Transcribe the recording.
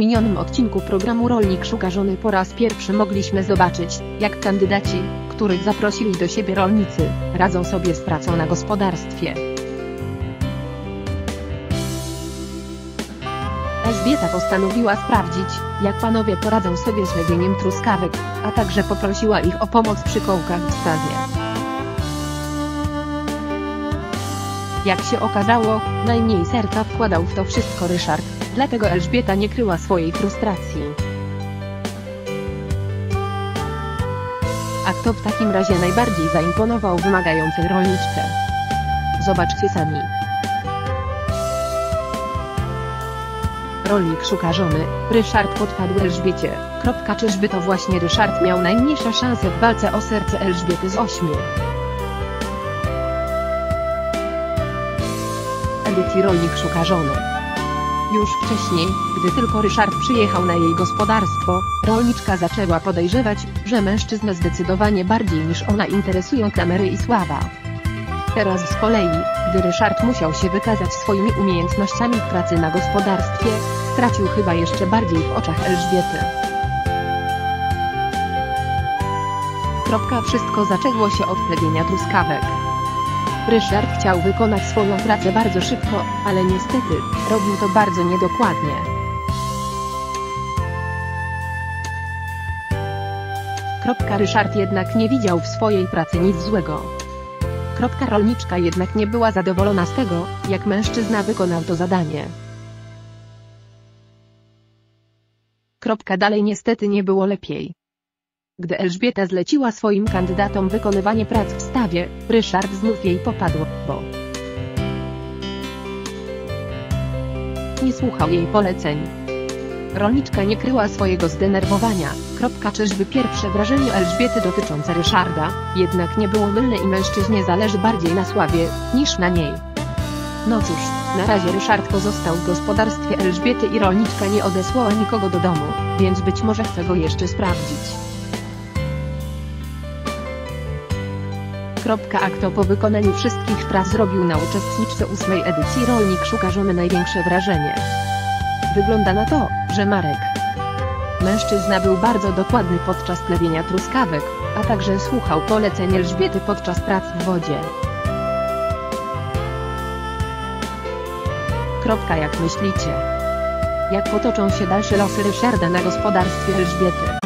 minionym odcinku programu Rolnik szuka żony po raz pierwszy mogliśmy zobaczyć, jak kandydaci, których zaprosili do siebie rolnicy, radzą sobie z pracą na gospodarstwie. Elżbieta postanowiła sprawdzić, jak panowie poradzą sobie z lewieniem truskawek, a także poprosiła ich o pomoc przy kołkach w stawie. Jak się okazało, najmniej serca wkładał w to wszystko Ryszard, dlatego Elżbieta nie kryła swojej frustracji. A kto w takim razie najbardziej zaimponował wymagającej rolniczce? Zobaczcie sami. Rolnik szuka żony, Ryszard podpadł Elżbiecie. Czyżby to właśnie Ryszard miał najmniejsze szanse w walce o serce Elżbiety z 8? Edycji Rolnik szuka żony. Już wcześniej, gdy tylko Ryszard przyjechał na jej gospodarstwo, rolniczka zaczęła podejrzewać, że mężczyznę zdecydowanie bardziej niż ona interesują kamery i sława. Teraz z kolei, gdy Ryszard musiał się wykazać swoimi umiejętnościami w pracy na gospodarstwie, stracił chyba jeszcze bardziej w oczach Elżbiety. Wszystko zaczęło się od plewienia truskawek. Ryszard chciał wykonać swoją pracę bardzo szybko, ale niestety, robił to bardzo niedokładnie. Ryszard jednak nie widział w swojej pracy nic złego. Rolniczka jednak nie była zadowolona z tego, jak mężczyzna wykonał to zadanie. Dalej niestety nie było lepiej. Gdy Elżbieta zleciła swoim kandydatom wykonywanie prac w stawie, Ryszard znów jej popadł, bo nie słuchał jej poleceń. Rolniczka nie kryła swojego zdenerwowania. Czyżby pierwsze wrażenie Elżbiety dotyczące Ryszarda jednak nie było mylne i mężczyźnie zależy bardziej na sławie, niż na niej? No cóż, na razie Ryszard pozostał w gospodarstwie Elżbiety i rolniczka nie odesłała nikogo do domu, więc być może chce go jeszcze sprawdzić. A kto po wykonaniu wszystkich prac zrobił na uczestniczce 8. edycji Rolnik szuka żony największe wrażenie? Wygląda na to, że Marek. Mężczyzna był bardzo dokładny podczas plewienia truskawek, a także słuchał poleceń Elżbiety podczas prac w wodzie. Jak myślicie? Jak potoczą się dalsze losy Ryszarda na gospodarstwie Elżbiety?